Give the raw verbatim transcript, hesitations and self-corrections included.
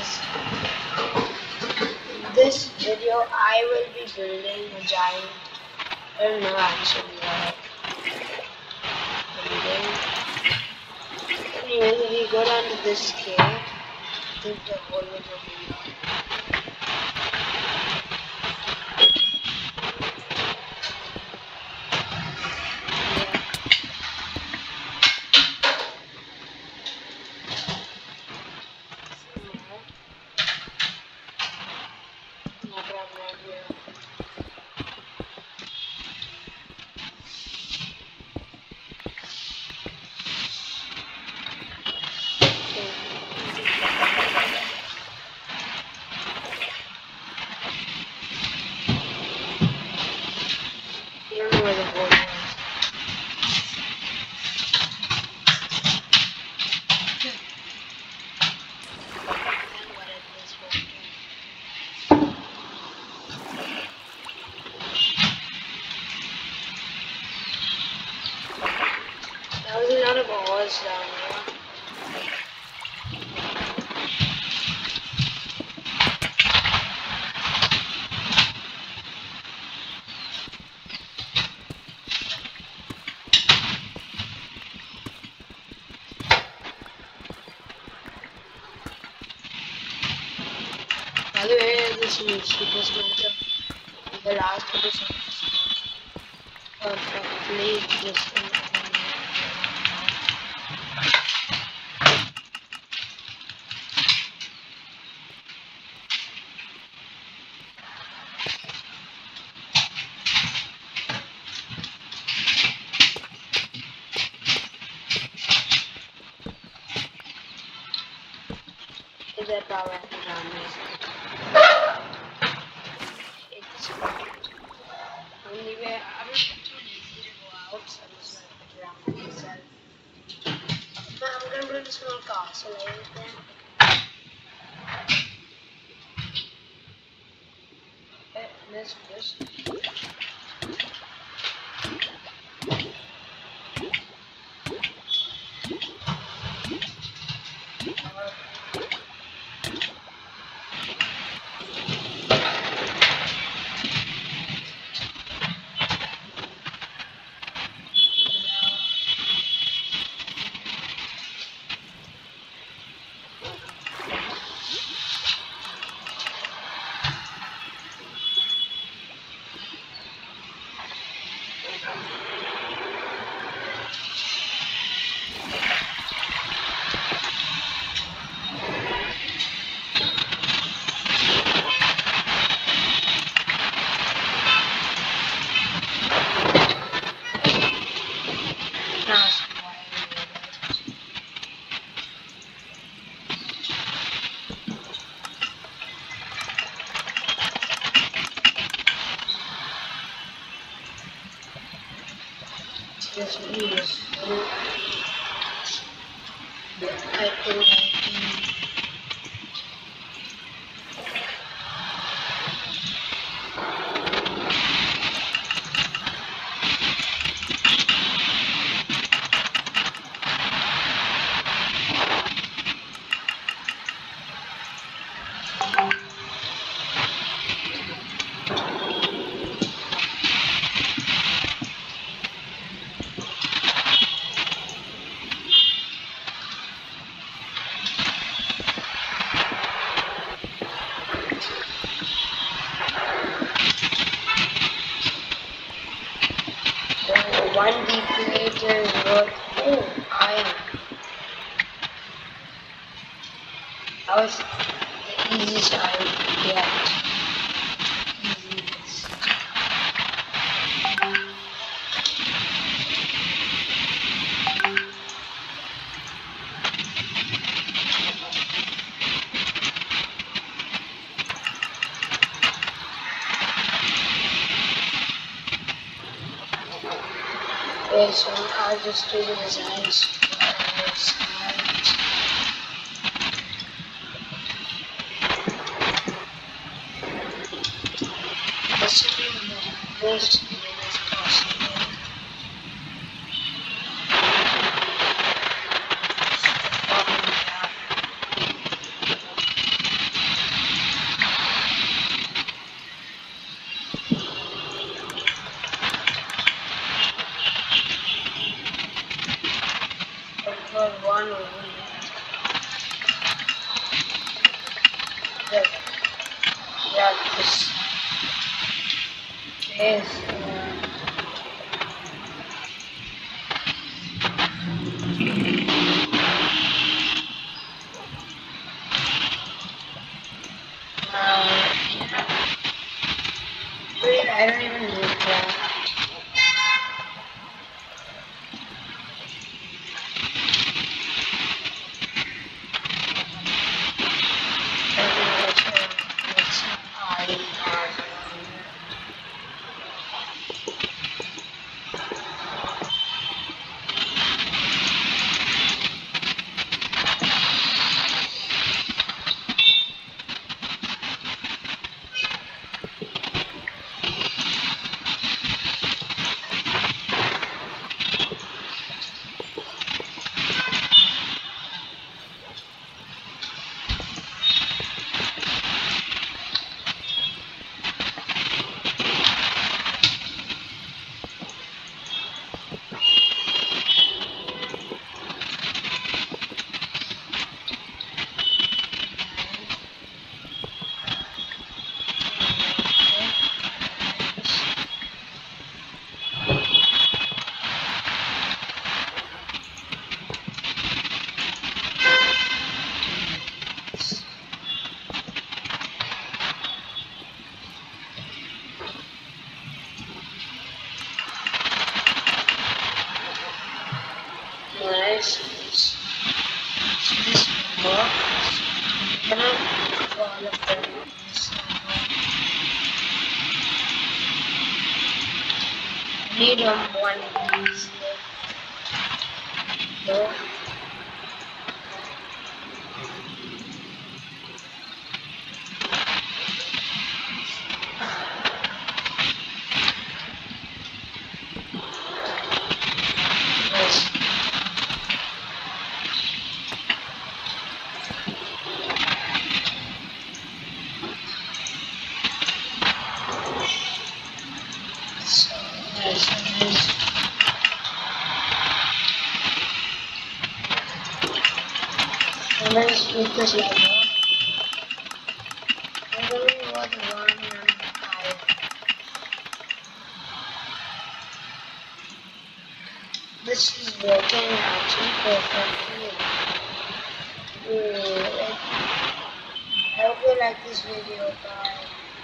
guys, in this video I will be building a giant, I don't know actually what I'm building. Anyways, if we go down to this cave, I think the hole was over here. I don't know where the hole was. There was a lot of holes down here. By the way, this is super smelter. The last episode perfectly just in is that power around me. It's only way I was too lazy to go out, so I'm just gonna put it around myself. But I'm gonna build a small castle right there. Okay, this this. This video is so I could one deepslate is worth oh iron. That was the easiest iron to get. Easiest. Okay, so I'll just do the designs for this side. This should be the most even as possible. one over here. Yeah, this is uh, uh, wait, I don't even need that. Nice. So this work. I'm gonna do all of them. I need um, one of these. No. Nice. So nice, nice. And let's keep this level. I'm going to want one and five. This is working actually perfectly. Mm, I hope you like this video. Bye.